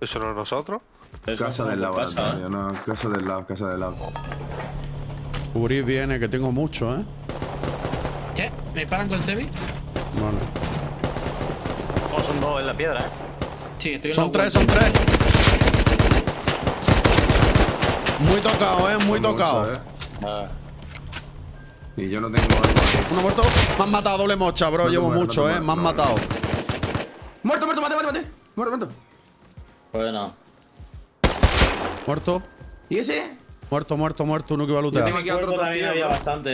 ¿Eso no es nosotros? Casa del laboratorio, no, casa del lab, casa del lab. Cubrir viene, que tengo mucho, ¿eh? ¿Qué? ¿Me paran con Sebi? Vale. Oh, son dos en la piedra, Sí, estoy en Son la tres, vuelta. son tres. Muy tocado, muy Mucho, tocado. Y yo no tengo... Uno muerto. Me han matado doble mocha, bro. Llevo mucho, me han matado. ¡Muerto, muerto, mate, mate, mate! ¡Muerto, muerto! Bueno. Muerto. ¿Y ese? Muerto, muerto, muerto. Uno que iba a Yo lootear. tengo aquí a otro También tío, había bro. bastante,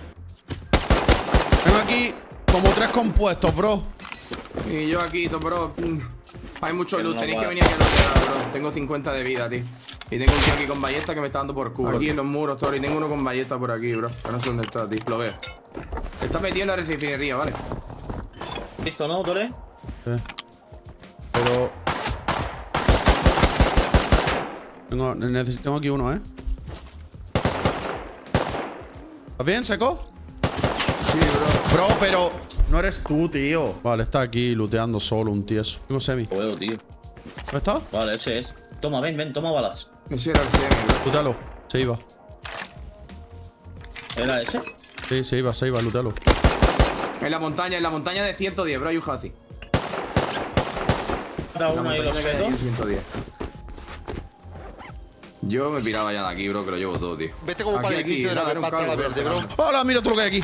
Tengo aquí como 3 compuestos, bro. Y yo aquí, bro. Hay mucho Pero luz, no tenéis va. que venir aquí a lootear, bro. Tengo 50 de vida, tío. Y tengo un tío aquí con ballesta que me está dando por culo. Aquí en los muros, Tori. Tengo uno con ballesta por aquí, bro. Que no sé dónde está, tío. Lo veo. Está metido en la refinería, ¿vale? ¿Listo, no, Tore? Pero... Tengo aquí uno, ¿Estás bien, Seco? Sí, bro. Bro, pero... No eres tú, tío. Vale, está aquí looteando solo un tieso. Tengo semi. Lo veo, tío. ¿Dónde está? Vale, ese es. Toma, ven, toma balas. Ese era el CM, bro. Lútealo. Se iba. ¿Era ese? Sí, se iba, lútealo. En la montaña de 110, bro. Hay un Hazi. Era La uno ahí, lo montaña que hay seto. aquí en 110. Yo me piraba ya de aquí, bro, que lo llevo todo, tío. Vete como para el edificio de la pantalla verde, bro. Hola, mira todo lo que hay aquí.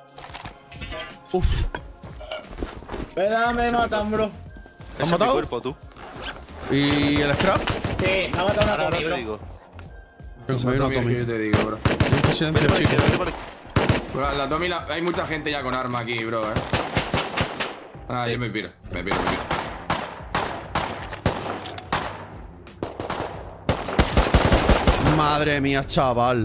Uf. Espera, me matan, bro. ¿Te han Ese es mi matado? cuerpo, tú. ¿Y el scrap? Sí, me ha matado una Ahora Tommy, te bro. digo. Tengo Esa una Tommy que yo Tommy. te digo, bro. Mucho silencio, Vale, chico. vale, vale. Bro, la Tommy, hay mucha gente ya con arma aquí, bro, Ah, yo me piro. Madre mía, chaval.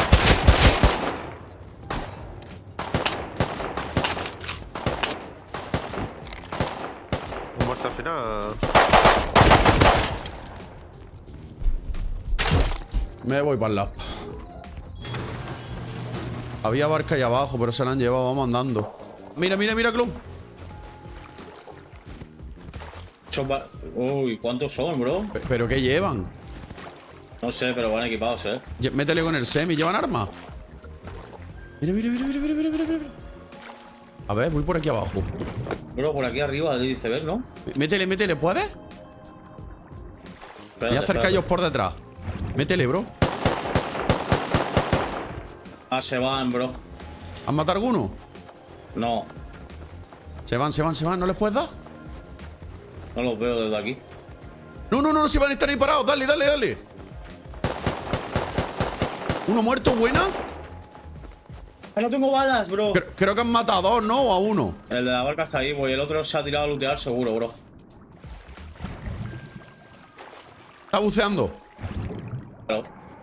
Un muerto al final. Me voy para el lab. Había barca ahí abajo, pero se la han llevado. Vamos andando. Mira, mira, mira, Club. Uy, ¿cuántos son, bro? ¿Pero qué llevan? No sé, pero van equipados, Métele con el semi. ¿Llevan armas? Mira, mira, mira, mira, mira, mira, mira, mira. A ver, voy por aquí abajo. Bro, por aquí arriba dice, ¿ves, no? Métele, métele, ¿puedes? Espérate, Voy a acercar ellos por detrás. Métele, bro. Ah, se van, bro. ¿Han matado alguno? No, Se van, se van, se van. ¿No les puedes dar? no los veo desde aquí. No, no, no, no, si van a estar ahí parados. Dale, dale, dale. Uno muerto, buena. ¡Ah, no tengo balas, bro! Creo que han matado a dos, ¿no? O a uno. El de la barca está ahí, pues, y el otro se ha tirado a lootear seguro, bro. Está buceando. Claro.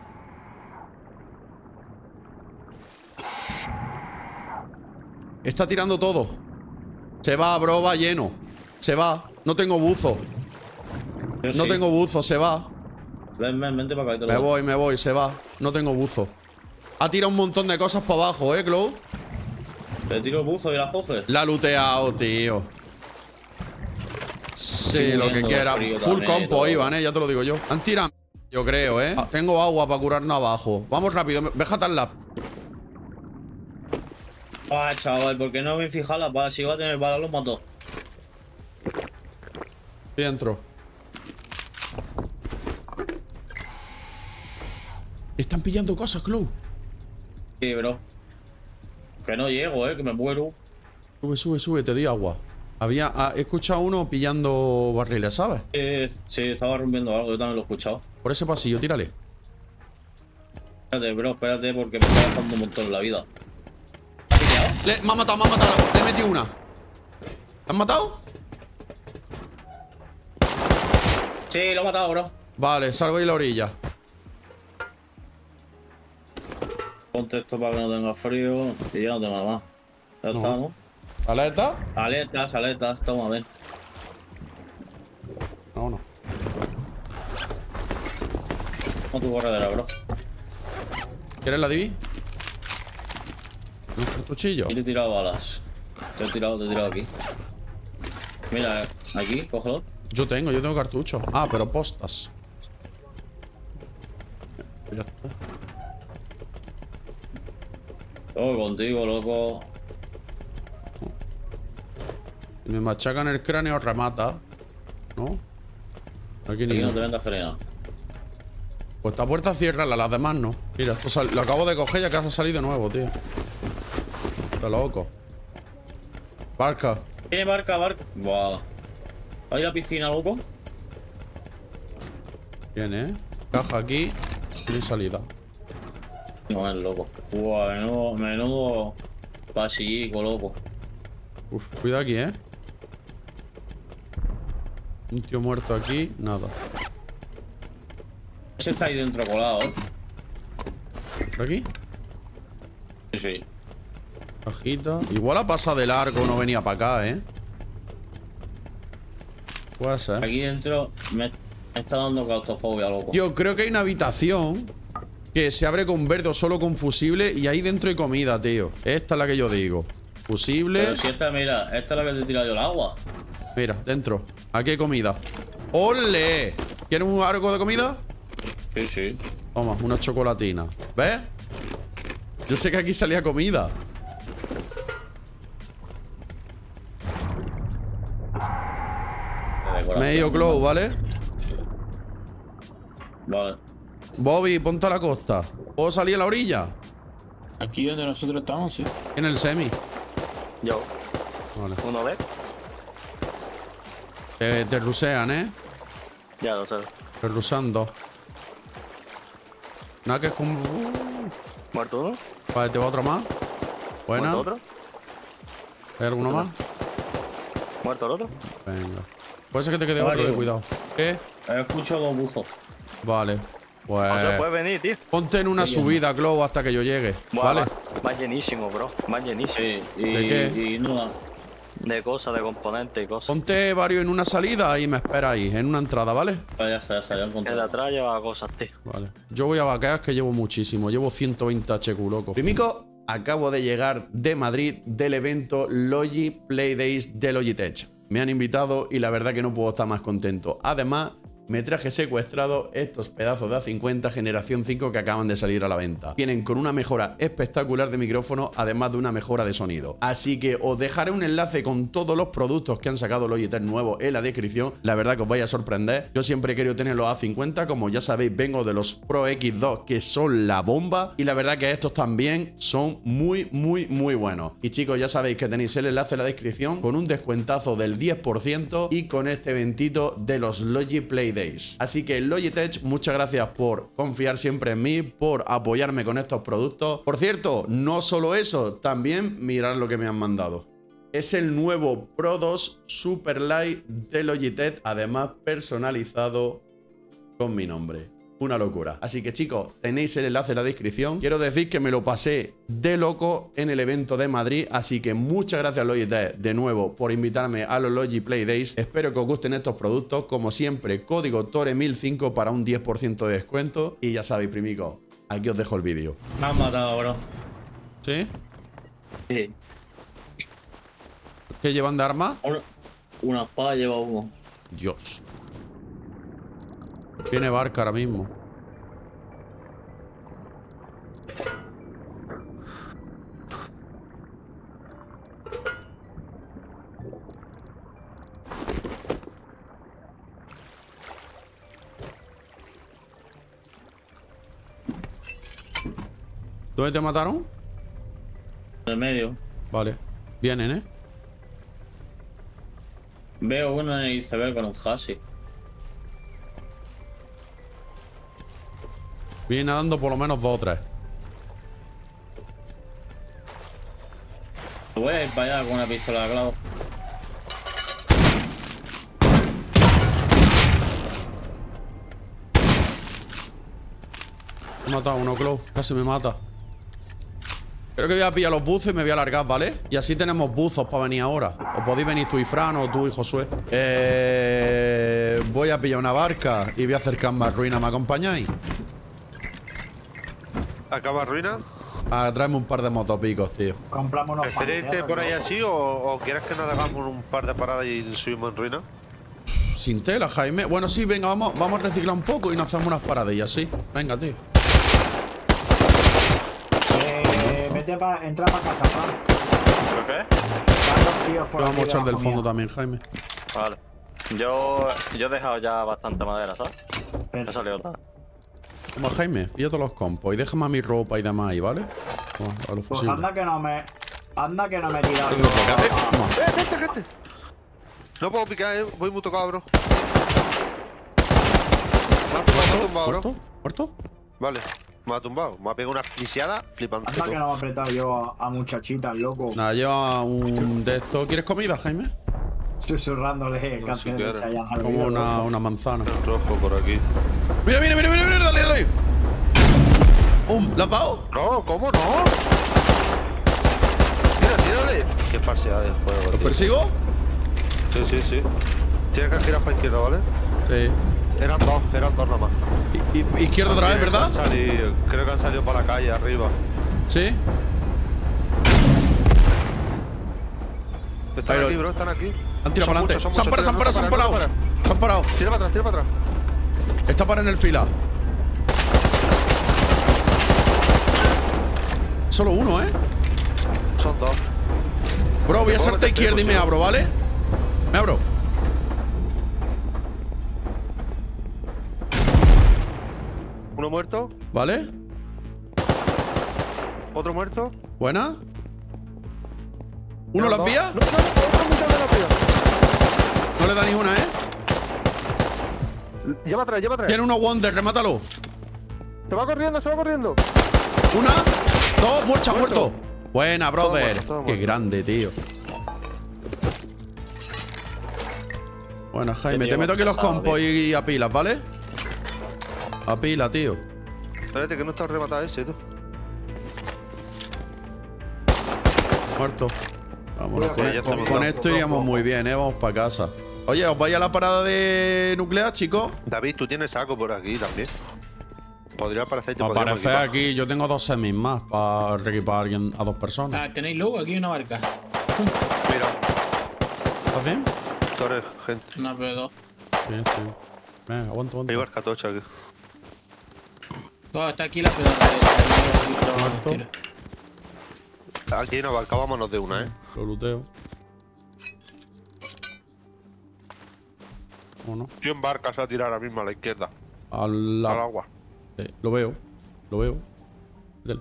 Está tirando todo. Se va, bro, va lleno. Se va. No tengo buzo. Yo No sí. tengo buzo, se va. Vente para acá. Te lo Me voy, se va. No tengo buzo. Ha tirado un montón de cosas para abajo, Clow. Te tiro el buzo y las coges. La ha looteado, tío. Sí, Estoy lo que muriendo de quiera. frío Full también, compo todo. iban, ya te lo digo yo. Han tirado, yo creo, Tengo agua para curarnos abajo. Vamos rápido, déjate al lab. Ah, chaval, ¿por qué no me he fijado las balas? Si iba a tener balas, los mató. Estoy dentro. Están pillando cosas, Clow. Sí, bro. Que no llego, que me muero. Sube, sube, sube, te di agua. He escuchado uno pillando barriles, ¿sabes? Sí, estaba rompiendo algo, yo también lo he escuchado. Por ese pasillo, tírale. Espérate, bro, espérate, porque me está dejando un montón la vida. ¿Has pillado? Me ha matado, me ha matado. Le he metido una. ¿Le han matado? Sí, lo he matado, bro. Vale, salgo ahí a la orilla. Ponte esto para que no tenga frío. Y ya no tengo nada más. Ya No. estamos. ¿Alerta? Aletas, aletas, toma, ven. No, no. Con tu corredera, bro. ¿Quieres la divi? ¿Un cartuchillo? Y te he tirado balas. Te he tirado aquí. Mira, aquí, cógelo. Yo tengo cartuchos. Ah, pero postas. Ya está. Todo contigo, loco. Si me machacan el cráneo, remata. ¿No? Aquí ni Aquí no nada. te vendas frena. Pues esta puerta cierra, las demás no. Mira, esto lo acabo de coger ya que ha salido de nuevo, tío. Está loco. Barca. Tiene barca. Buah. ¿Hay la piscina, loco? Viene, caja aquí. No hay salida. No, es loco. Buah, menudo pasillico, loco. Uf, cuidado aquí, Un tío muerto aquí, nada. Ese está ahí dentro colado, ¿Por aquí? Sí. Cajita. Igual ha pasado de largo, no venía para acá, Puede ser. Aquí dentro me está dando claustrofobia, loco. Yo creo que hay una habitación que se abre con verde o solo con fusible y ahí dentro hay comida, tío. Esta es la que yo digo. Fusible. Pero si esta, mira, esta es la que te he tirado yo el agua. Mira, dentro. Aquí hay comida. ¡Ole! ¿Quieres algo de comida? Sí, sí. Toma, una chocolatina. ¿Ves? Yo sé que aquí salía comida. Medio glow, ¿vale? Vale. Bobby, ponte a la costa. ¿Puedo salir a la orilla? Aquí donde nosotros estamos, sí. En el semi. Yo, Vale. uno ve. Te rusean, Ya lo sé. Te rusando. Nada que es como... ¿Muerto uno? Vale, te va otro más. Buena. ¿Muerto otro? ¿Hay alguno más? ¿Muerto el otro? Venga. Puede ser que te quede Vale. otro, cuidado. ¿Qué? Escucho dos buzos. Vale. Pues... O sea, puedes venir, tío. Ponte en una subida, Glow, hasta que yo llegue. Buah, ¿Vale? Va llenísimo, bro. Va llenísimo. Sí, y, ¿De qué? y no. De cosas, de componentes y cosas. Ponte varios en una salida y me espera ahí, en una entrada, ¿vale? Ya está, ya El encontré. de atrás lleva cosas, tío. Vale. Yo voy a vaquear que llevo muchísimo. Llevo 120 HQ, loco. Primico, acabo de llegar de Madrid del evento Logi Play Days de Logitech. Me han invitado y la verdad que no puedo estar más contento. Además, me traje secuestrado estos pedazos de A50 generación 5 que acaban de salir a la venta. Vienen con una mejora espectacular de micrófono, además de una mejora de sonido. Así que os dejaré un enlace con todos los productos que han sacado Logitech nuevos en la descripción. La verdad que os vaya a sorprender. Yo siempre he querido tener los A50, como ya sabéis, vengo de los Pro X2 que son la bomba. Y la verdad que estos también son muy buenos. Y chicos, ya sabéis que tenéis el enlace en la descripción con un descuentazo del 10% y con este eventito de los Logi Play Days. Así que Logitech, muchas gracias por confiar siempre en mí, por apoyarme con estos productos. Por cierto, no solo eso, también mirad lo que me han mandado. Es el nuevo Pro 2 Super Light de Logitech, además personalizado con mi nombre. Una locura. Así que chicos, tenéis el enlace en la descripción. Quiero decir que me lo pasé de loco en el evento de Madrid. Así que muchas gracias Logitech de nuevo por invitarme a los Logi Play Days. Espero que os gusten estos productos. Como siempre, código TORE1005 para un 10% de descuento. Y ya sabéis, primico, aquí os dejo el vídeo. Me han matado, bro. ¿Sí? Sí. ¿Qué llevan de arma? Una espada lleva uno. Dios. Tiene barca ahora mismo. ¿Dónde te mataron? En el medio. Vale. Vienen, Veo uno en el iceberg con un hasi. Vienen nadando por lo menos 2 o 3. Voy a ir para allá con una pistola de clavo. He matado a uno, Clow. Casi me mata. Creo que voy a pillar los buzos y me voy a alargar, ¿vale? Y así tenemos buzos para venir ahora. O podéis venir tú y Fran o tú y Josué. Voy a pillar una barca y voy a acercarme a ruina. ¿Me acompañáis? ¿Acaba ruina? Ah, tráeme un par de motopicos, tío. Compramos unos ¿Preferís irte por ahí así o quieres que nos hagamos un par de paradas y subimos en ruina? sin tela, Jaime. Bueno, sí, venga, vamos a reciclar un poco y nos hacemos unas paradillas, sí. Venga, tío. Entra para casa, pa. ¿Por qué? Vamos a echar del fondo también, Jaime. Vale. Yo he dejado ya bastante madera, ¿sabes? Me ha salido otra. Toma, Jaime, pilla todos los compos y déjame a mi ropa y demás ahí, ¿vale? Toma, a los Pues fusibles. anda que no me he tirado. Tengo que hacer. Toma. Gente. No puedo picar, voy muy tocado, bro. Me ha tumbado, bro. ¿Muerto? Vale, me ha tumbado. Me ha pegado una lisiada flipante. Anda que no me he apretado yo a muchachitas, loco. Nada, lleva un de estos. ¿Quieres comida, Jaime? Susurrándole canciones de Chayanne al Como oído, una manzana. Rojo por aquí. Mira, dale. ¿Le has dado? No, ¿cómo no? Tírale. Qué parcial de juego, ¿Los tío. persigo? Sí. Tienes que girar para izquierda, ¿vale? Sí. Eran dos nada más. Izquierda otra vez, ¿verdad? Creo que han salido para la calle, arriba. Sí. Están Pero- aquí, bro, están aquí. Han tirado para adelante. Se han parado. Se han parado. Tira para atrás. Está para en el pilar. Solo uno, ¿eh? Son dos. Bro, voy a puedo hacerte meter izquierda y me primo, abro, ¿vale? Me abro. Uno muerto, ¿Vale? otro muerto. Buena. ¿Uno las vías? No le da ni una, ¿eh? Lleva atrás. Tiene uno Wonder, remátalo. Se va corriendo. Una, dos, muerto. Buena, brother. todo Qué muerto. grande, tío. Bueno, Jaime, te meto aquí los compos y a pilas, ¿vale? A pila, tío. Espérate que no está rematado ese, tú. Muerto. Vámonos, Ok, ya estamos. con esto iríamos muy bien, ¿eh? Vamos para casa. Oye, ¿os vais a la parada de nuclear, chicos? David, tú tienes saco por aquí también. Podría aparecer y te podríamos Aparecer equipar. aquí, yo tengo 2 semis más para reequipar a alguien, a 2 personas. Ah, tenéis luego aquí una barca. Mira, ¿Estás bien? torres, gente. Una P2. Bien, sí. Venga, aguanta. Hay barca tocha aquí. Oh, está aquí la P2. Tira. Aquí hay una barca, vámonos de una, Lo luteo. ¿O no? 100 barcas a tirar ahora mismo a la izquierda. Al Al agua. Lo veo. Métele.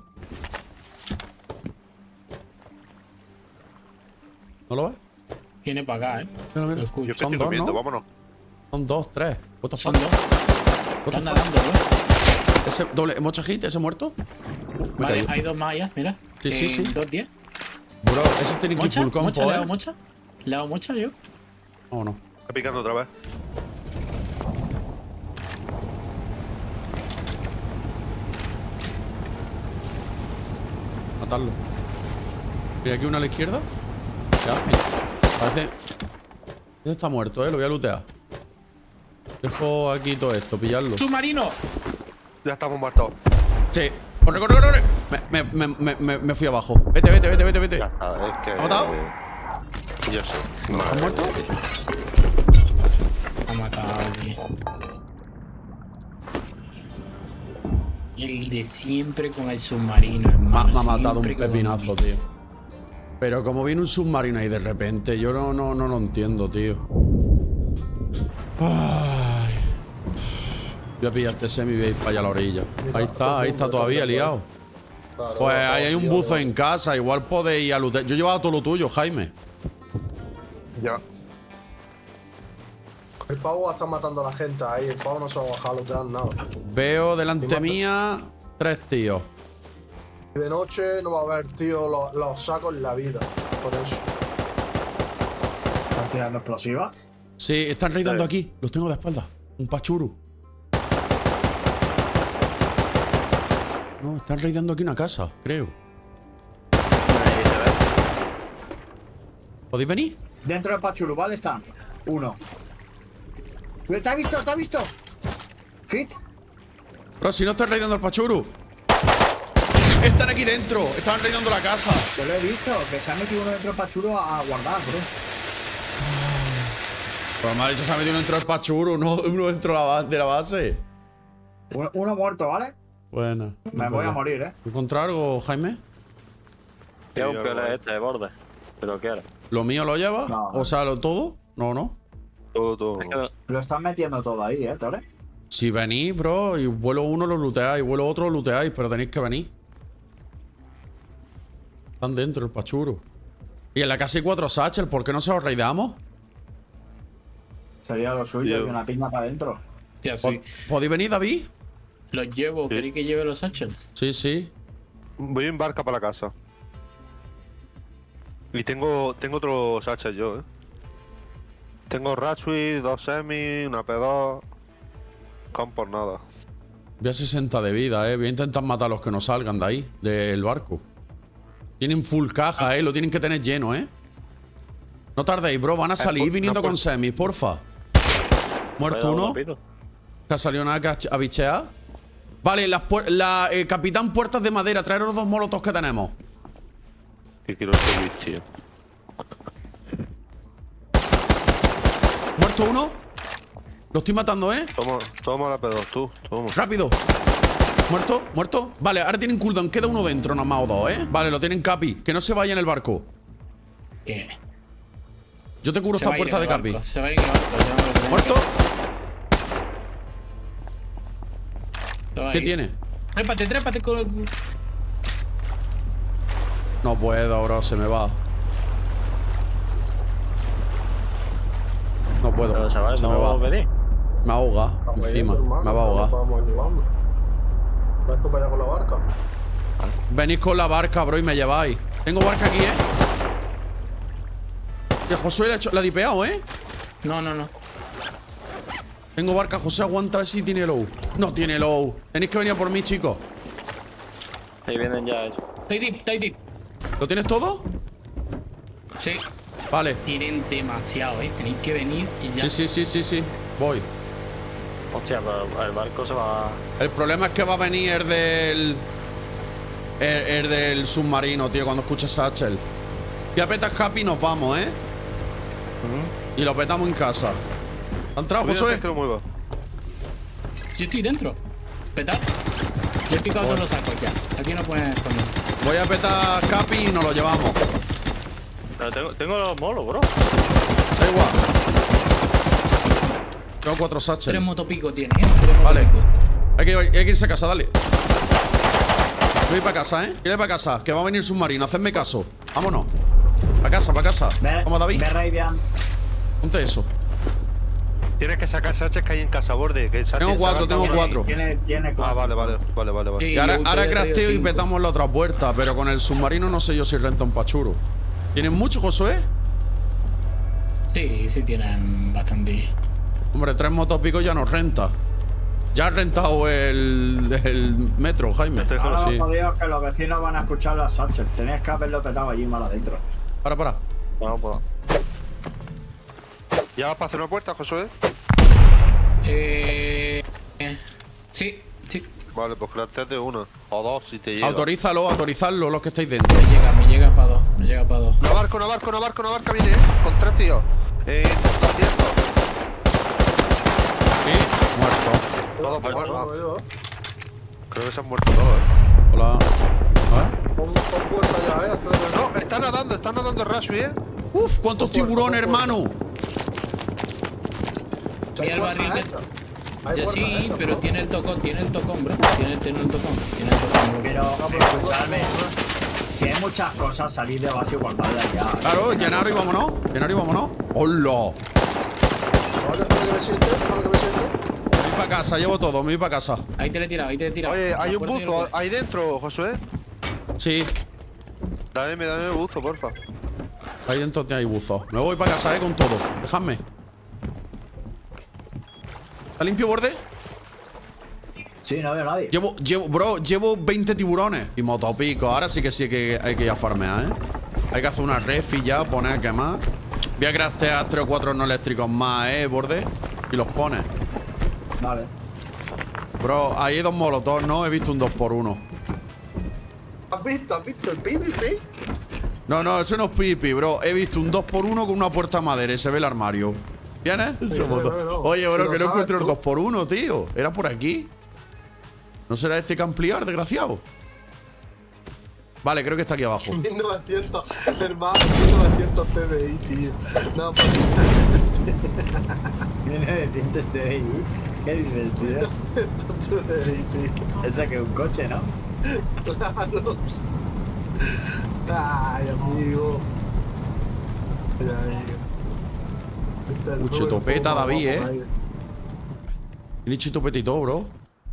¿No lo ves? Viene para acá, Mira, Lo mira. escucho. Yo que Son estoy dos, comiendo, ¿no? vámonos. Son 2, 3. What the Son fuck? dos. What the Están fuck? nadando, Ese doble, ¿mocha hit? ¿Ese muerto? Me Vale, caí. hay dos más allá, mira. Sí, sí, sí. 2-10. Bro, ese tiene que ir ¿Mocha? full compo, ¿Mocha? ¿Le hago ¿eh? mocha? ¿Le hago mocha yo? ¿O no? Está picando otra vez. Matarlo. ¿Y aquí una a la izquierda? Ya, parece... Este está muerto, lo voy a lootear. Dejo aquí todo esto, pillarlo. ¡Submarino! Ya estamos muertos. Sí. Corre. Me fui abajo. Vete. Ya está, es que. ¿Ha matado? Yo sé. ¿Has muerto? Ha matado, tío. El de siempre con el submarino, Me hermano. ha matado un siempre con pepinazo, el- tío. Pero como viene un submarino ahí de repente, yo no lo entiendo, tío. Ay. Voy a pillar este semi y voy a ir para allá a la orilla. Ahí está todavía liado. Claro, Pues ahí hay un tío, buzo en casa, igual podéis ir a lootear. Yo llevaba todo lo tuyo, Jaime. Ya. El pavo está matando a la gente ahí. El pavo no se va a bajar a lootear nada. Veo delante mía 3 tíos. Y de noche no va a haber, tío, los sacos en la vida. Por eso. ¿Están tirando explosivas? Sí, están raidando aquí. Los tengo de espalda. Un pachuru. No, están raidando aquí una casa, creo. ¿Podéis venir? Dentro del Pachuru, ¿vale? Están. Uno. ¿Te ha visto? ¿Hit? Pero si no están raidando el pachuru. Están aquí dentro. Están raidando la casa. Yo lo he visto, que se ha metido uno dentro del Pachuru a guardar, bro. Pues me ha dicho se ha metido uno dentro del pachuro, uno dentro de la base. Uno muerto, ¿vale? Buena. Me voy a morir, ¿eh? ¿Encontrar algo, Jaime? Lleva un piolet este de borde. Si lo quieres. ¿Lo mío lo lleva? No. O sea, ¿lo todo? No. Todo. Es que Lo están metiendo todo ahí, Tore. Si venís, bro, y vuelo uno lo looteáis, vuelo otro lo looteáis, pero tenéis que venir. Están dentro el pachuro. Y en la casa hay 4 satchels, ¿por qué no se los raideamos? Sería lo suyo Yo. y una piña para adentro. Ya sí. ¿Podéis venir, David? Los llevo. ¿Queréis que lleve los satchels? Sí. Voy en barca para la casa. Y tengo otro satchel yo, Tengo Ratchway, 2 semi, una P2. Con por nada. Voy a 60 de vida, Voy a intentar matar a los que no salgan de ahí, del barco. Tienen full caja, Lo tienen que tener lleno, No tardéis, bro. Van a salir viniendo con semis, porfa. Muerto uno. Que ha salido nada que a bichear. Vale, capitán, puertas de madera. Traer los 2 molotos que tenemos. Que quiero subir, tío. Muerto uno. Lo estoy matando, Toma la P2, tú. Toma. Rápido. Muerto. Vale, ahora tienen cooldown. Queda uno dentro, nomás o 2, Vale, lo tienen Capi. Que no se vaya en el barco. Yo te cubro esta puerta de Capi. Se va a ir en el barco. Muerto. Se va a ¿Qué ir. tiene? Trépate con el... No puedo, bro. Se me va. No puedo. Pero chavales, Se me no va. venís. Me ahoga encima. Me va a ahogar. Vamos ayudando. ¿Ves tú para allá con la barca? Venís con la barca, bro, y me lleváis. Tengo barca aquí, Que Josué la ha dipeado, No. Tengo barca, José, aguanta a ver si tiene low. No tiene low. Tenéis que venir a por mí, chicos. Ahí vienen ya ellos. Estoy deep. ¿Lo tienes todo? Sí. Vale. Tienen demasiado, Tenéis que venir y ya. Sí. Voy. Hostia, pero el barco se va. El problema es que va a venir el del submarino, tío, cuando escuches Satchel. Ya petas Capi y nos vamos, Y lo petamos en casa. ¿Ha entrado, Josué? Que lo mueva. Yo estoy dentro. ¿Petar? Yo he picado todos los sacos ya. Aquí no puedes poner. Voy a petar Capi y nos lo llevamos. Pero tengo los molos, bro. Da igual. Tengo 4 satchels. 3 motopicos tiene, Vale. Hay que irse a casa, dale. Voy para casa, Quiere para casa. Que va a venir el submarino. Hacedme caso. Vámonos. Para casa. Vamos, David. Me raidean. Ponte eso. Tienes que sacar satchels que hay en casa borde. Tengo 4, tengo 4. Tiene Ah, vale. Sí, Y ahora yo crafteo y 5. petamos la otra puerta. Pero con el submarino no sé yo si renta un pachuro. ¿Tienen mucho, Josué? Sí, tienen bastante. Hombre, 3 motopicos ya nos renta. Ya has rentado el metro, Jaime. Ahora Sí. los jodidos que los vecinos van a escuchar las satchels. Tenías que haberlo petado allí mal adentro. Para. No puedo. ¿Ya vas para hacer una puerta, Josué? Sí. Vale, pues crafteate una. O 2 si te llega. Autorizadlo los que estáis dentro. Me llega para 2. Una barca viene, con 3 tíos. 200. Sí. Muerto. Todos No, muertos. yo. Creo que se han muerto todos, Hola. A ver. Pon puerta ya, Antes de que... No, está nadando Rashby, Uf, cuántos tiburones, hermano. Mira el barril que... Hay Ya puertas sí, hechas, pero bro. tiene el tocón, bro. Tiene el tocón. Bro. Pero, escuchadme. Si hay muchas cosas, salir de base y guardarlas ya. Claro, llenar y vámonos. ¡Hola! Déjame que me siente. Me voy para casa, llevo todo, me voy para casa. Ahí te le he tirado. Oye, hay La un puerta y el buzo buzo. ahí dentro, Josué. Sí, Dame buzo, porfa. ahí dentro hay buzos. Me voy para casa, con todo. Dejadme. ¿Está limpio, borde? Sí, no veo a nadie. Llevo 20 tiburones y motopico. Ahora sí que hay que ir a farmear, Hay que hacer una refi ya, poner a quemar. Voy a craftear 3 o 4 no eléctricos más, borde. Y los pones. Vale. Bro, ahí hay 2 molotovs, ¿no? He visto un 2x1. ¿Has visto el PvP? No, eso no es pipi, bro. He visto un 2x1 con una puerta de madera y se ve el armario. ¿Vienes? Sí, Somos no, dos. no. Oye, bro, Lo que no sabes encuentro el tú. 2x1, tío. Era por aquí. ¿No será este que ampliar, desgraciado? Vale, creo que está aquí abajo. 1900, hermano, 1900 TDI, tío. No, pues 1900 TDI. ¿Qué dices, tío? TDI, tío. Esa que es un coche, ¿no? Claro. Ay, amigo. Ay, amigo. Este es el Mucho Rubén topeta, Poma, David, vamos, ahí. Tiene chitopete y todo, bro.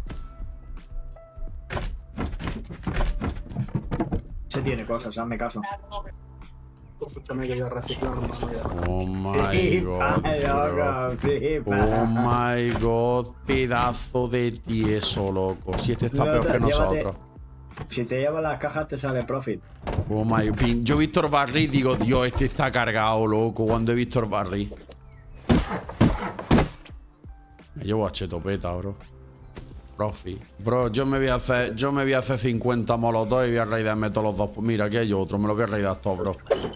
Se tiene cosas, hazme caso. Escúchame que voy a reciclar, hermano. Ya. Oh my god, bro. Oh my god, pedazo de tieso, loco. Si este está No, peor que llévate. nosotros. Si te llevas las cajas te sale profit. Oh my god. Yo he visto el barril y digo, Dios, este está cargado, loco. Cuando he visto el barril. Me llevo a chetopeta, bro. Profit. Bro, yo me voy a hacer 50 molotov y voy a raidarme todos los dos. Pues mira, aquí hay otro, me lo voy a raidar todo, bro.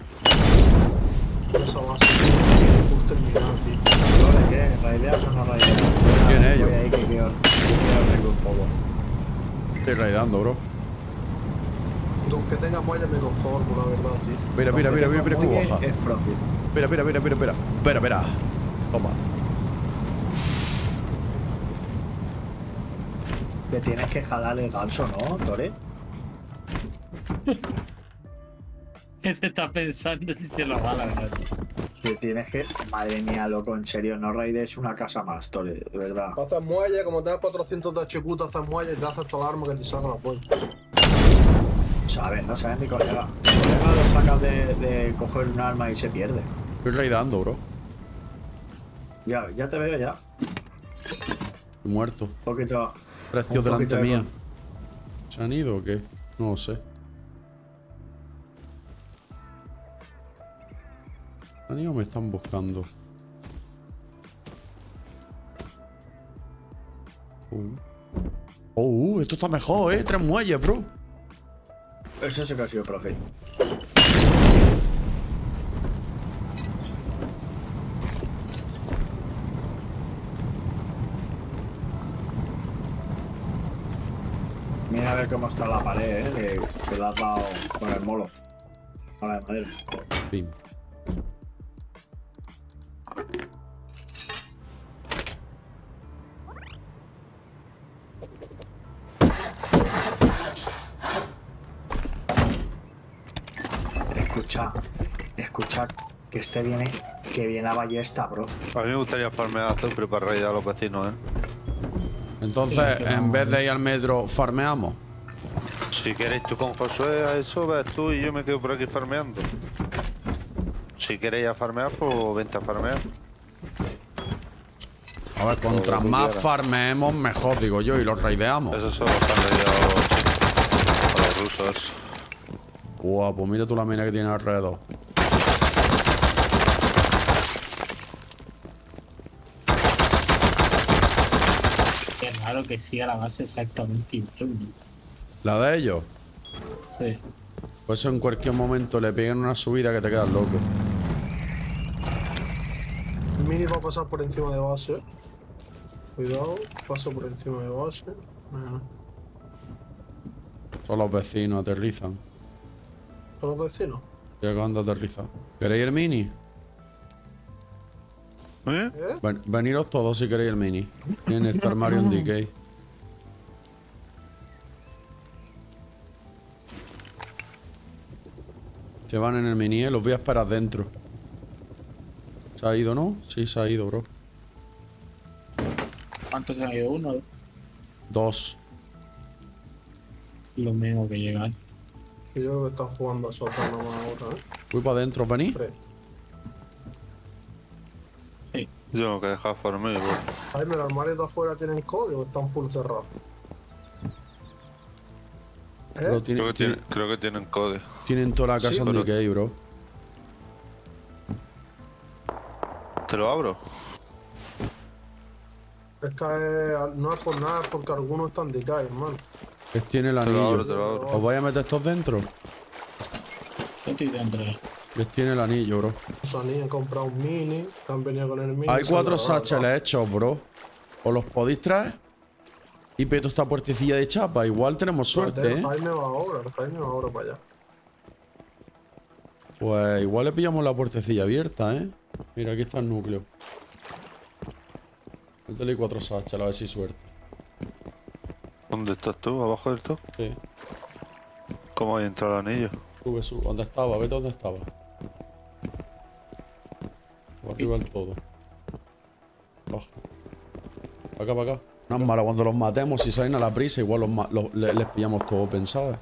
Eso va a ser justo terminado, tío. ¿Vale qué? ¿Raideas o no raideas? ¿Quién es ellos? Voy ahí que quiero tengo un poco. Estoy raidando, bro. Con que tenga muelle me conformo, la verdad, tío. Mira, mira, mira, mira, mira cómo baja. Es profit. Espera, espera, espera, espera, espera. Espera, espera. Toma. Te tienes que jalar el ganso, ¿no, Tore? ¿Qué te está pensando si se lo va la verdad? Te tienes que... Madre mía, loco, en serio, no raides una casa más, Tore, de verdad. Haces muelle, como tengas 400 de HQ, te haces muelle y te haces toda la arma que te salga la polla. ¿Sabes? No sabes mi colega. Mi colega lo sacas de coger un arma y se pierde. Estoy raidando, bro. Ya te veo ya. Estoy muerto. Un poquito... 3 tíos un delante poquito de mía. ¿Se han ido o qué? No lo sé. ¿Se han ido o me están buscando? Esto está mejor, 3 muelles, bro. Eso sí que ha sido profit. Mira a ver cómo está la pared, que la has dado con el molo. A la madera. Pim. Escucha, que que viene a ballesta, bro. A mí me gustaría farmear azufre para raidar a los vecinos, Entonces, en vez de ir al metro, farmeamos. Si queréis tú con Josué a eso, ves tú y yo me quedo por aquí farmeando. Si queréis a farmear, pues vente a farmear. A ver, contra Como más quieras. farmeemos, mejor, digo yo, y los raideamos. Esos son los que han raidado a los rusos. Guau, pues mira tú la mina que tiene alrededor. Qué raro que siga la base exactamente igual. ¿La de ellos? Sí. Pues eso en cualquier momento le pegan una subida que te quedas loco. El mini va a pasar por encima de base. Cuidado, paso por encima de base. Bueno, Todos los vecinos aterrizan. ¿son los vecinos? Ya acaban de aterrizar. ¿Queréis el mini? ¿Eh? ¿Eh? Veniros todos si queréis el mini. Tiene este armario en DK. Se van en el mini, los voy a esperar dentro. ¿Se ha ido, no? Sí, se ha ido, bro. ¿Cuántos se han ido? Uno. 2. Lo mismo que llegar. Y yo creo que están jugando a sótano ahora, ¿eh? Voy para adentro, vení. Hombre, Yo no que dejar farmear, bro. Jaime, ¿los armarios de afuera tienen código o están full cerrados? Pero ¿Eh? Creo que tienen code. tienen toda la casa Sí, en pero- DK, bro. ¿Te lo abro? Es que no es por nada, es porque algunos están de calle, hermano. Es tiene el Te lo abro, anillo. te lo abro. ¿Os vais a meter estos dentro? Yo estoy dentro. Les tiene el anillo, bro. Sony han comprado un mini, que han venido con el mini. Hay 4 satcheles hechos, bro. ¿Os los podéis traer? Y peto esta puertecilla de chapa. Igual tenemos suerte, ¿eh? Jaime va ahora, para allá. Pues igual le pillamos la puertecilla abierta, ¿eh? Mira, aquí está el núcleo. Métele 4 satcheles, a ver si hay suerte. ¿Dónde estás tú? ¿Abajo del todo? Sí. ¿Cómo hay entrado el anillo? Sube, sube. ¿Dónde estaba? Vete dónde estaba. Por arriba del todo. Baja. Para acá, para acá. No es mala, cuando los matemos, si salen a la prisa, igual les pillamos todo pensado.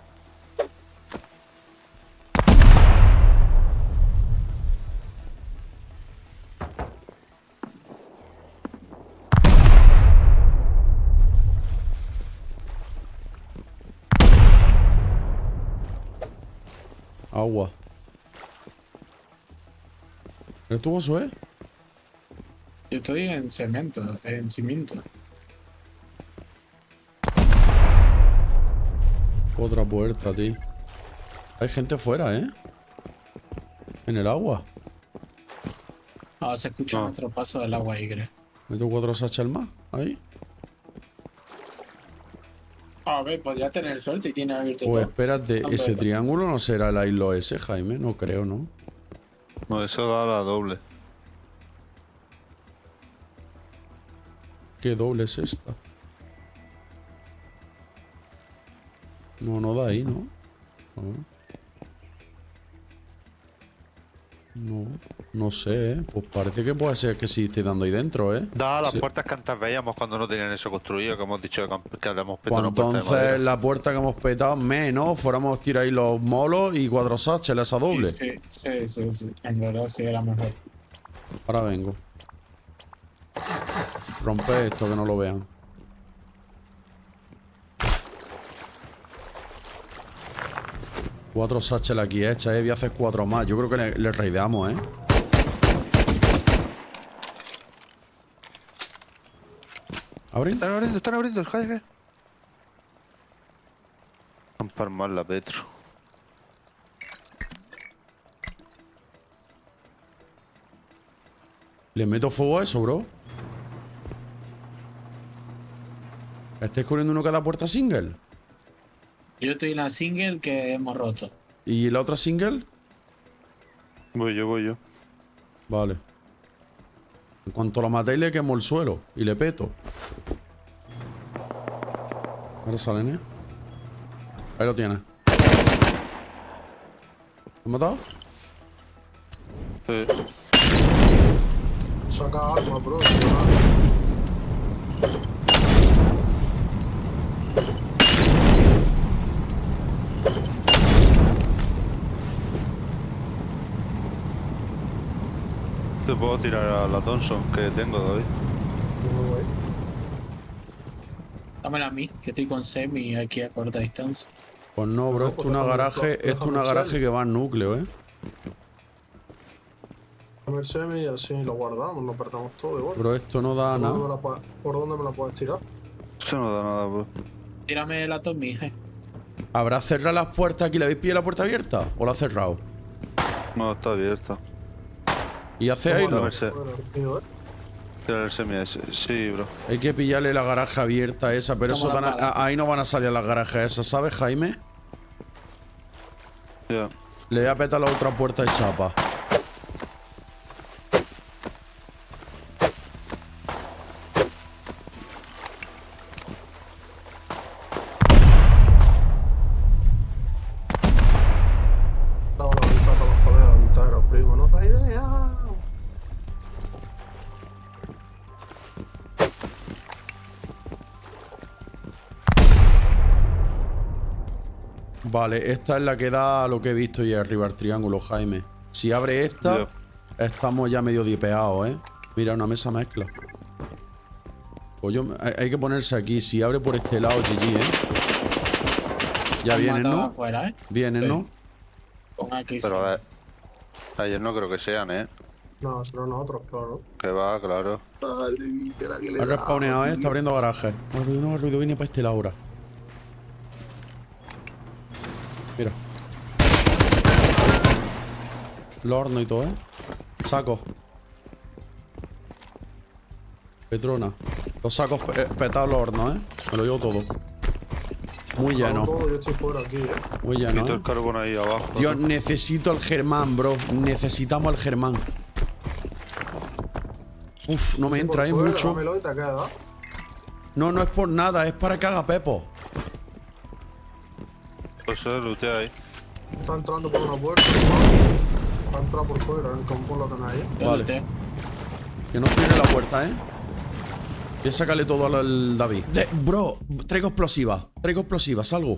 Agua. ¿Eres tú, Josué? Yo estoy en cemento, en cimiento. Otra puerta, tío. Hay gente fuera, ¿eh? En el agua. Ah, se escucha nuestro paso del agua ahí, creo. Meto 4 satchel más. Ahí. A ver, podría tener suerte y tiene abierto Pues todo. espérate, ese triángulo no será el hilo ese, Jaime. No creo, ¿no? No, eso da la doble. ¿Qué doble es esta? No, no da ahí, ¿no? A ver. No, no sé, ¿eh? Pues parece que puede ser que sí esté dando ahí dentro, ¿eh? Da a las Sí. puertas que antes veíamos cuando no tenían eso construido, que hemos dicho que habíamos petado Pues una puerta de entonces madera. la puerta que hemos petado, menos, fuéramos a tirar ahí los molos y 4 satcheles a doble. Sí. En verdad sí era mejor. Ahora vengo. Rompe esto, que no lo vean. Cuatro satcheles aquí hechas, voy a hacer 4 más. Yo creo que le raideamos, ¿eh? ¿Abren? Están abriendo, Jaime. Ampar más la Petro. ¿Le meto fuego a eso, bro? ¿Estáis corriendo uno cada puerta single? Yo estoy en la single que hemos roto. ¿Y la otra single? Voy yo. Vale. En cuanto lo matéis, le quemo el suelo y le peto. Ahora salen, ¿eh? Ahí lo tienes. ¿Lo has matado? Sí. Saca arma, bro. Te puedo tirar a la Thompson que tengo, David. Dámela a mí, que estoy con Semi aquí a corta distancia. Pues no, bro. Esto es una garaje. Esto es una garaje que va al núcleo, ¿eh? A ver, Semi, y así lo guardamos, nos perdamos todo igual. Bro, esto no da nada. ¿Por dónde me la puedes tirar? Eso no da nada, bro. Tírame la Tommy, ¿Habrá cerrado las puertas aquí? ¿Le habéis pillado la puerta abierta? ¿O la ha cerrado? No, está abierta. ¿Y hacéis A lo? ver, Tira el semi ese. Sí, bro. Hay que pillarle la garaje abierta esa, pero eso ahí no van a salir las garajes esas, ¿sabes, Jaime? Ya. Le voy a petar la otra puerta de chapa. Damos la vista a todos los colegas enteros, primo. No raidea. Vale, esta es la que da lo que he visto ya arriba el triángulo, Jaime. Si abre esta, estamos ya medio dipeados, ¿eh? Mira, una mesa mezcla. Pues hay que ponerse aquí. Si abre por este lado, GG, ¿eh? Ya vienen, ¿no? Afuera, ¿eh? Vienen, ¿no? Con aquí. Pero ayer no creo que sean, ¿eh? No, pero nosotros, claro. Que va, claro. Madre mía, que le Ha da, respawneado, ¿eh? Está abriendo garaje. No, el ruido viene para este lado ahora. Mira. Los hornos y todo, ¿eh? Sacos. Petrona. Los sacos petados los hornos, ¿eh? Me lo llevo todo. Muy lleno. Todo, yo estoy fuera aquí, Muy lleno, Quito el carbón ahí abajo. Dios, necesito el Germán, bro. Necesitamos el Germán. Uf, no me entra, mucho. Dámelo y te queda. No, no es por nada, es para que haga Pepo. Pues se lootea ahí. Está entrando por una puerta. Va a entrar por fuera, el campo lo tenéis ahí. Yo Vale. luteo. Que no cierre la puerta, ¿eh? Voy a sacarle todo al David. Bro, traigo explosivas. Traigo explosivas, salgo.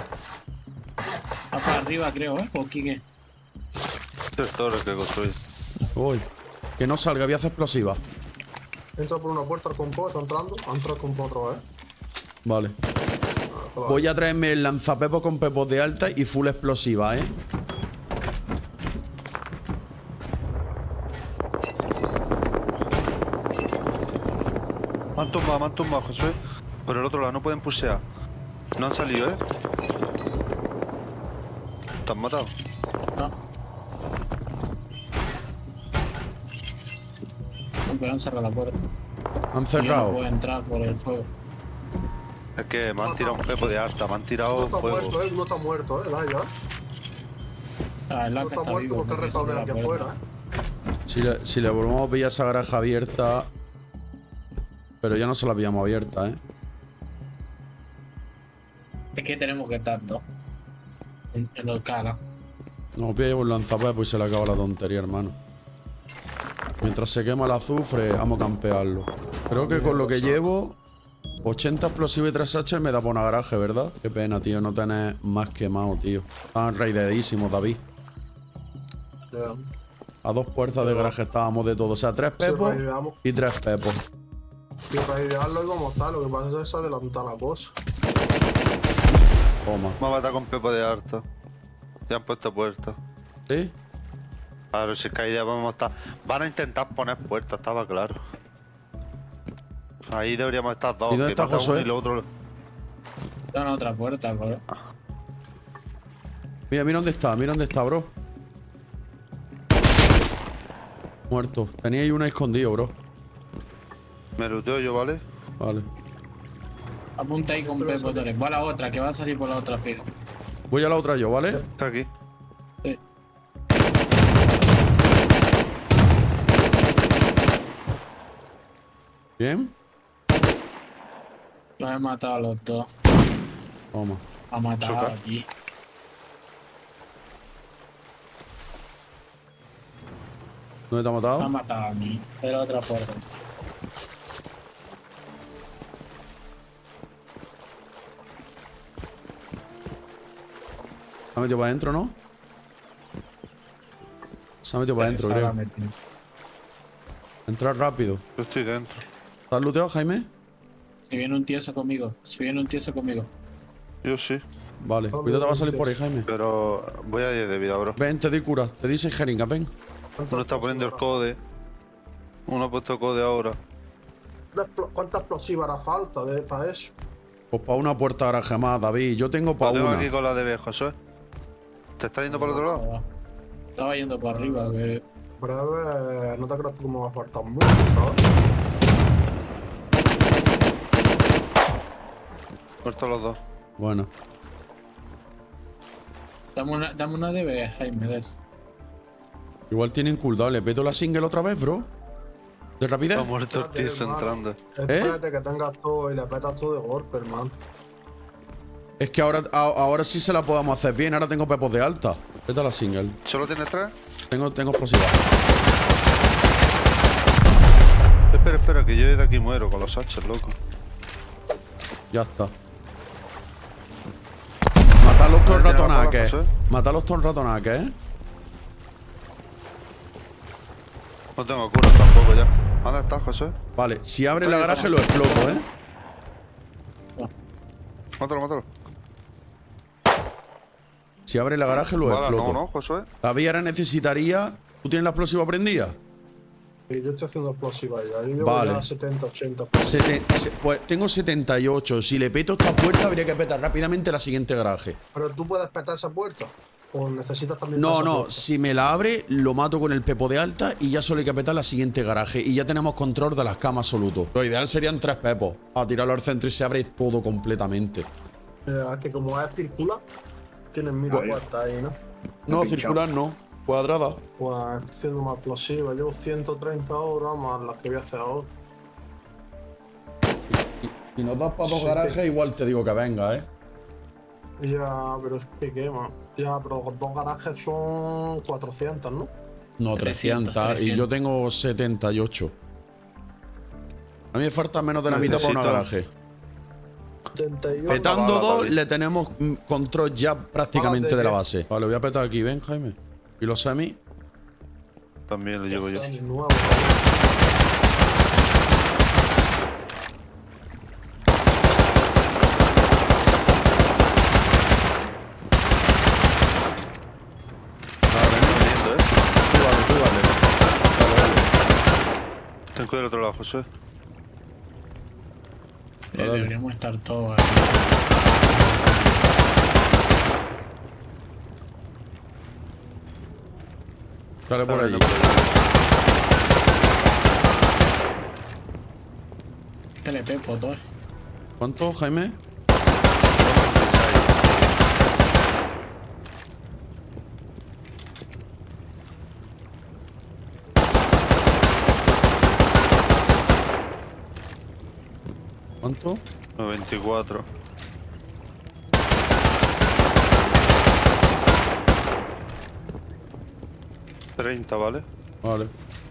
Va para arriba, creo, ¿Por qué? Este es todo lo que construí. Voy. Que no salga, voy a hacer explosivas. Entra por una puerta el compo, está entrando. Ha entrado el compo otra vez. Vale. Voy a traerme el lanzapepo con pepos de alta y full explosiva, ¿eh? Me han tumbado, Josué. Por el otro lado, no pueden pushear. No han salido, ¿eh? ¿Te han matado? No. No, pero han cerrado la puerta. Han Y yo no cerrado. puedo entrar por el fuego. Es que me han tirado un pepo de alta, me han tirado No está fuego. muerto, no está muerto, da ya. Ah, el No Laca está está muerto vivo. porque porque respawnea cerró aquí la puerta. afuera, Si le volvemos a pillar esa garaja abierta. Pero ya no se la pillamos abierta, ¿eh? Es que tenemos que estar dos. En los caras. No, pillo un lanzapepo y se le acaba la tontería, hermano. Mientras se quema el azufre, vamos a campearlo. Creo que con lo que llevo, 80 explosivos y 3 H me da por una garaje, ¿verdad? Qué pena, tío, no tener más quemado, tío. Están raidedísimos, David. Ya. A 2 puertas de garaje estábamos de todo. O sea, 3 Si pepos raideamos, y 3 pepos. si raidearlo íbamos a hacer, lo que pasa es adelantar la cosa. Toma. Me ha matado con pepo de alta. Ya han puesto puertas. ¿Sí? Claro, si es que ahí ya vamos a estar. Van a intentar poner puertas, estaba claro. Ahí deberíamos estar dos. ¿Y dónde que está pasa uno Josué? y lo otro. Está en otra puerta, bro. Mira, mira dónde está, bro. Muerto. Tenía ahí uno escondido, bro. Me looteo yo, ¿vale? Vale. Apunta ahí con Pepo Torres. Va a la otra, que va a salir por la otra fila. Voy a la otra yo, ¿vale? Está aquí. Sí. Bien. Los he matado a los dos. Toma. Ha matado Choca. aquí. ¿Dónde te ha Me ha matado? matado a mí. Pero otra puerta. Se ha metido para adentro, ¿no? Se ha metido para adentro, Se la creo. ha metido. Entrar rápido. Yo estoy dentro. ¿Estás looteado, Jaime? Si viene un tieso conmigo. Si viene un tieso conmigo. Yo sí. Vale. Cuidado, va a salir por ahí, Jaime. Pero voy a 10 de vida, bro. Ven, te doy cura. Te di 6 jeringas, ven. Uno está poniendo el code. Uno ha puesto code ahora. ¿Cuánta explosiva hará falta para eso? Pues para una puerta garaje más, David. Yo tengo Lo para tengo una. aquí con la DB, Josué. ¿Te está yendo por el otro lado? Estaba yendo por arriba. Que... Breve, no te creas tú que me va a faltar mucho, ¿sabes? Muertos los dos. Bueno. Dame una DB, Jaime, de eso. Igual tienen cooldown. ¿Le peto la single otra vez, bro? ¿De rapidez? Ha muerto el Espérate, Tirso hermano. entrando. Espérate que tengas todo y le petas todo de golpe, hermano. Es que ahora sí se la podemos hacer bien. Ahora tengo pepos de alta. Peta la single. ¿Solo tienes 3? Tengo explosiva. Espera, que yo de aquí muero con los H, loco. Ya está. Matarlos todos Vale, tiene ratonaques. las balas, Matarlos todos ratonaques, ¿eh? No tengo cura tampoco ya. ¿Dónde estás, José? Vale, si abre la Oye, garaje toma. lo exploto, ¿eh? Mátalo. Si abre la garaje lo Vale, exploto. no, Josué. David ahora necesitaría... ¿Tú tienes la explosiva prendida? Y yo estoy haciendo explosiva ya. Yo llevo Vale. ya 70, 80. Pues tengo 78. Si le peto esta puerta, habría que petar rápidamente la siguiente garaje. Pero tú puedes petar esa puerta. ¿O necesitas también No, pasaporte? si me la abre, lo mato con el pepo de alta y ya solo hay que petar la siguiente garaje. Y ya tenemos control de las camas absoluto. Lo ideal serían 3 pepos. A tirarlo al centro y se abre todo completamente. Es que como es circular, tienes 1000 puertas ahí, ¿no? No, circular no. Cuadrada. Pues siendo más explosiva, llevo 130 horas más las que voy a hacer ahora. Si nos das para 2 Sí, garajes, igual te digo que venga, ¿eh? Ya, pero es que quema. Ya, pero 2 garajes son 400, ¿no? No, 300. Y yo tengo 78. A mí me falta menos de la mitad para una garaje. 78. Petando 2, le tenemos control ya prácticamente de la base. Vale, voy a petar aquí, ven, Jaime. ¿Y los semi? También lo llevo yo. Nuevo. Tú dale. Ten cuidado del otro lado, José. Deberíamos estar todos aquí. Dale por allí. TLP, potor. ¿Cuánto, Jaime? ¿Cuánto? 94. ¿vale? Vale.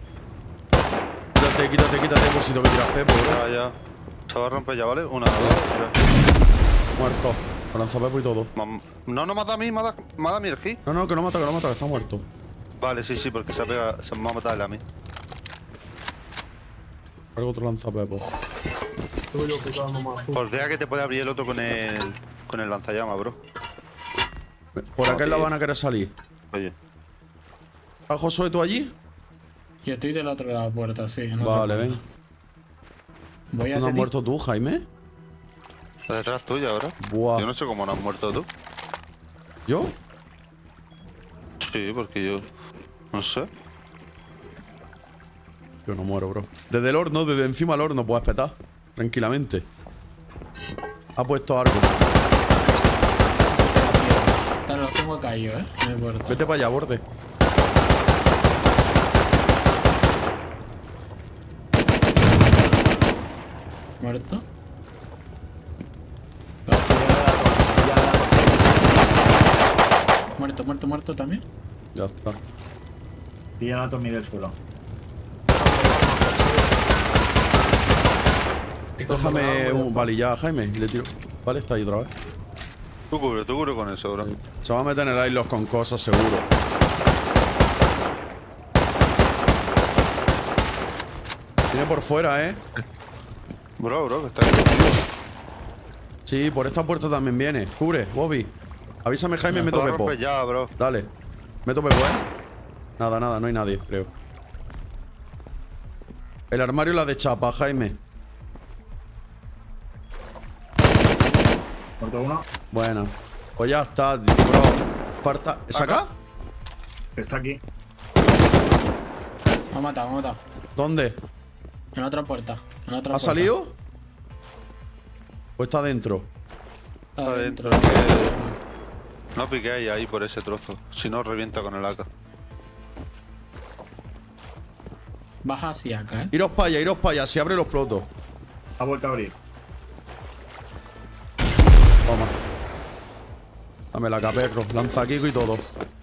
Quítate, por si tengo que tirar pepo, bro. Ya. Se va a romper ya, ¿vale? 1, 2, 3. Muerto. Con lanzapepo y todo. No, mata a mí, mata a mí el hit. No, que no mata, que está muerto. Vale, sí, porque se me va a matar él a mí. Cargo otro lanzapepo. Estoy yo picando más. Pues deja que te puede abrir el otro con el lanzallamas, bro. Por aquel lado van a querer salir. Oye. ¿A Josué tú allí? Yo estoy del otro lado de la puerta, sí. en otra Vale, puerta. ven. Voy a ¿No has hacer. muerto tú, Jaime? Está detrás tuya ahora. Buah. Yo no sé cómo no has muerto tú. ¿Yo? Sí, porque yo... No sé. Yo no muero, bro. Desde el horno, desde encima del horno puedes petar. Tranquilamente. Ha puesto algo. Claro, los tengo caído, en el puerto. Vete para allá, borde. Muerto. Muerto también. Ya está. Pillan a Tommy del suelo. Déjame un valilla, Jaime. Le tiro. Vale, está ahí otra vez. Tú cubre con eso, bro. Se va a meter en el hilos con cosas, seguro. Viene por fuera, ¿eh? Bro, que está aquí. Sí, por esta puerta también viene. Cubre, Bobby. Avísame, Jaime, meto Te va a pepo. romper ya, bro. Dale. Meto pepo, ¿eh? Nada, no hay nadie, creo. El armario la de chapa, Jaime. Muerto uno. Buena. Pues ya está, bro. Falta. ¿Es acá? Está aquí. Me ha matado. ¿Dónde? En la otra puerta. En la otra ¿Ha puerta. salido? ¿O está dentro? Está adentro. No piquéis ahí por ese trozo. Si no, revienta con el AK. Baja hacia acá, Iros para allá. Si abre los exploto. Ha vuelto a abrir. Toma. Dame la caperro. Lanza Kiko y todo.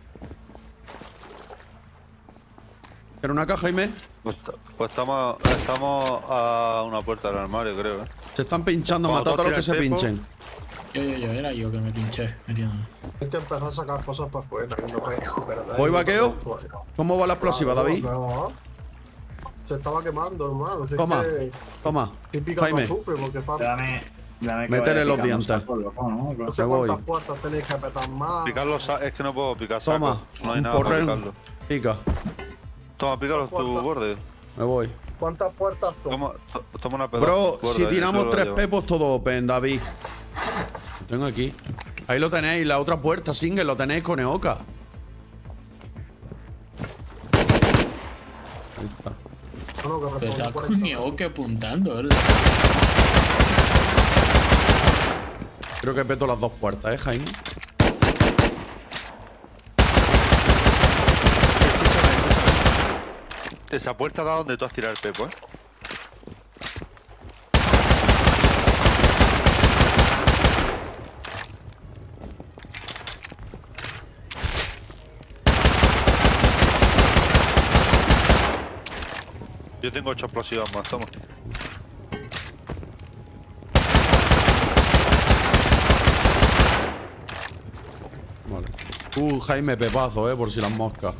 ¿Era una caja, Jaime? Pues estamos a una puerta del armario, creo, Se están pinchando. Cuando Matad a los que todos se tiran el pinchen. Era yo que me pinché metiendo. Hay que empezar a sacar cosas para afuera. ¿Voy vaqueo? ¿Cómo va la explosiva, David? Se estaba quemando, hermano. Si es Toma. que Toma. estoy picando Jaime. azufre porque falta. Dame que Métele vaya los picando dientes. saco, loco, ¿no? No sé Me voy. cuántas puertas tenéis que apretar más. Picarlo, es que no puedo picar saco. Toma. No hay Un nada para porrero. picarlo. Pica. Toma, pícalo tu borde. Me voy. ¿Cuántas puertas son? Toma una pedazo. Bro, si borde, tiramos yo lo 3 llevo. pepos, todo open, David. Lo tengo aquí. Ahí lo tenéis, la otra puerta, single, lo tenéis con Eoka. Ahí está. Pero está con Eoka apuntando, ¿verdad? Creo que peto las dos puertas, Jaime. Esa puerta da donde tú has tirado el pepo, Yo tengo 8 explosivos más, toma. Vale. Jaime, pepazo, por si las moscas.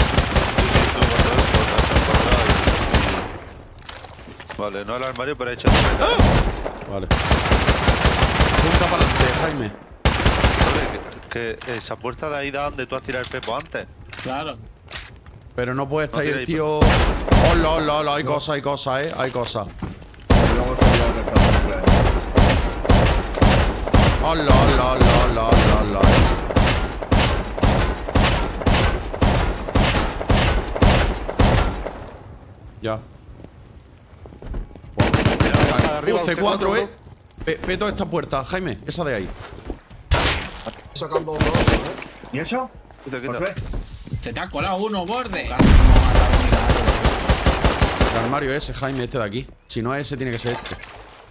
Vale, no al armario, pero échate. Vale. Punta para adelante, Jaime. Que esa puerta de ahí da donde tú has tirado el pepo antes. Claro. Pero no puede estar ahí tira el ahí, tío. Hola, hola, hola. Hay cosas, hay cosas. Luego soy yo que está siempre. Hola, hola, hola, hola, hola, hola. Ya. C4, Peto esta puerta, Jaime, esa de ahí. Sacando dos, ¿Y eso? Josué. Se te ha colado uno, borde. El armario ese, Jaime, este de aquí. Si no es ese, tiene que ser este.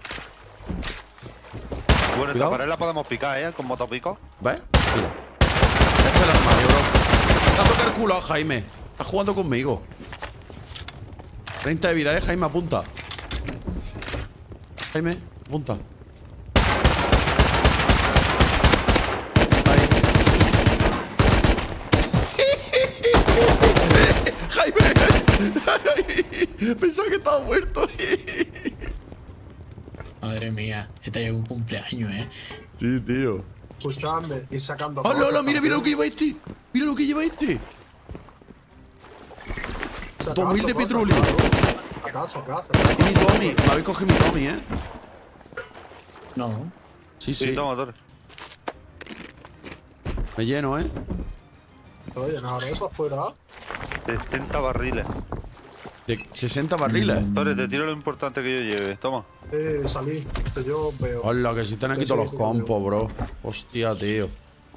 Bueno, Cuidado. esta pared la podemos picar, con motopico. ¿Ves? Mira. Este es el armario, bro. Dándote el culo, Jaime. Estás jugando conmigo. 30 de vida, Jaime, apunta. Jaime, apunta. Ahí. Jaime. Pensaba que estaba muerto. Madre mía, este es un cumpleaños, Sí, tío. Escuchadme, y sacando. ¡Hola, hola! Mira, mira lo que lleva este. Mira lo que lleva este. 2000 de petróleo. Acá. Y mi Tommy. Me habéis cogido mi Tommy, No. Sí, Sí, sí. toma, Torres. Me lleno, Oye, nada, eso afuera. 60 barriles. De 60 barriles. Torres, te tiro lo importante que yo lleve. Toma. Salí, que yo veo. Hola, que si están aquí todos los compos, bro. Hostia, tío.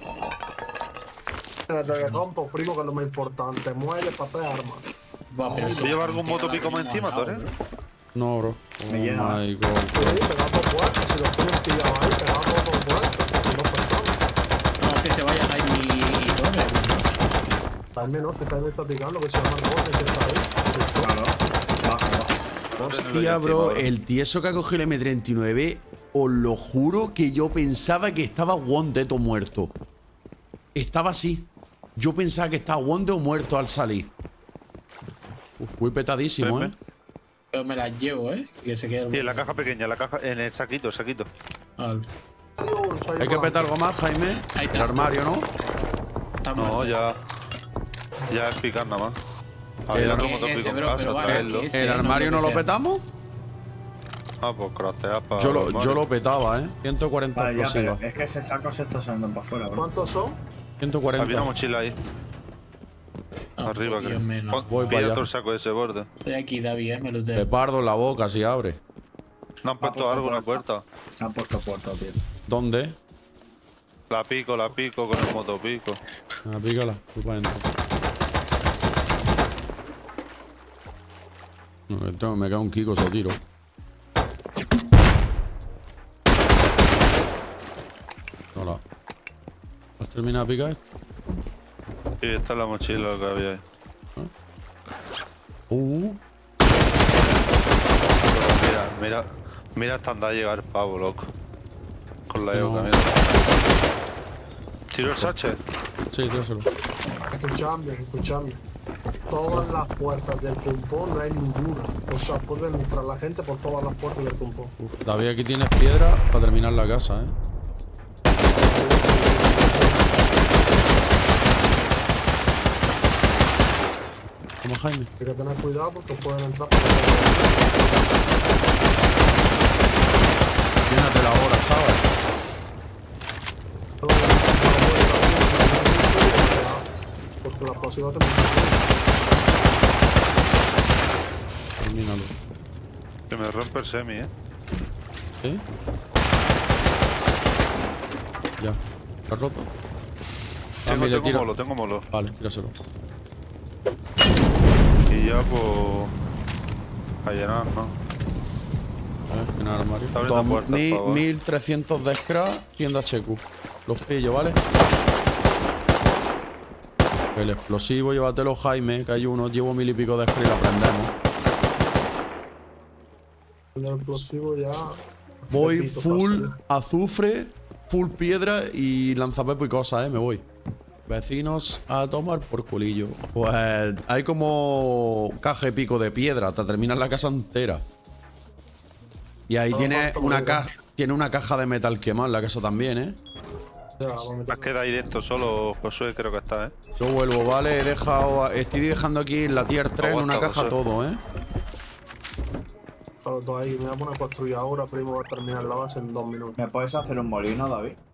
De compo, primo, que es lo más importante. Muelle, papel, armas. Va, pero ¿Tú llevas algún motopico más encima, Torres? No, bro. Oh Me llena. my god. Sí, pegando puertas, si los tienen pillados ahí, pegando dos puertas, con 2 personas. no, que se vaya Jaime y Torres. También no, si Jaime está picando, que se llama el Borges, que está ahí. Claro. Baja. Hostia, bro. El tieso que ha cogido el M39, os lo juro que yo pensaba que estaba Wondet o muerto. Estaba así. Yo pensaba que estaba Wondet o muerto al salir. Uf, muy petadísimo, Pepe. Pero me las llevo, que se quede. Sí, en la caja pequeña, en el saquito, Vale. Hay que petar algo más, Jaime. Ahí está. El armario, ¿no? Está No, muerto. ya es picar nada más. Hay El- otro ¿Qué es motopico ese, en bro? casa, Pero vale, traerlo. ¿qué es ese? ¿El armario no lo lo que sea. petamos? Ah, pues craftear para. Yo lo petaba, 140 Vale, ya, pero explosivas. es que ese saco se está saliendo para afuera, bro. ¿Cuántos son? Había una 140. mochila ahí. Ah, Arriba, Dios creo. mío, no. Voy para Pilla allá. todo el saco de ese borde. Estoy aquí, David, me lo tengo. Pepardo en la boca, si abre. No han puesto algo en la puerta. Se han puesto puertas, tío. ¿Dónde? La pico con el motopico. Ah, pícala, tú para adentro. No, me cae un Kiko, se tiro. Hola. ¿Has terminado de picar? Sí, esta es la mochila que había ahí. Pero mira hasta andar a llegar el pavo, loco. Con la Eoka, mira. ¿Tiro el sache? Sí, tíraselo. Escuchadme. Todas las puertas del pumpón no hay ninguna. O sea, pueden entrar la gente por todas las puertas del pumpón. David, aquí tienes piedra para terminar la casa, Vamos, Jaime. Hay que tener cuidado porque pueden entrar por Llénate la hora, ¿sabes? todas las si va a hacer mucho. Termínalo. Que me rompe el semi, ¿Sí? Ya. ¿Lo has roto? Tengo molo. Vale, tíraselo. Y ya pues... a llenar, ¿no? Vale, en el armario. Está abriendo puertas, por favor. 1300 de scrap, 100 de HQ. Los pillo, ¿vale? El explosivo, llévatelo, Jaime, que hay uno. Llevo 1000 y pico de scrap y la prendemos. El explosivo ya. Voy Repito, full fácil. azufre, full piedra y lanzapepo y cosas, me voy. Vecinos a tomar por culillo. Pues hay como caja y pico de piedra, te terminas la casa entera. Y ahí tiene una caja de metal quemado en la casa también, Ya, vamos a meter. Más queda ahí dentro solo, Josué, creo que está, Yo vuelvo, vale, estoy dejando aquí en la tier 3 en una Aguanta, caja José. todo, A los dos ahí, me voy a poner a construir ahora, primo, va a terminar la base en 2 minutos. ¿Me puedes hacer un molino, David?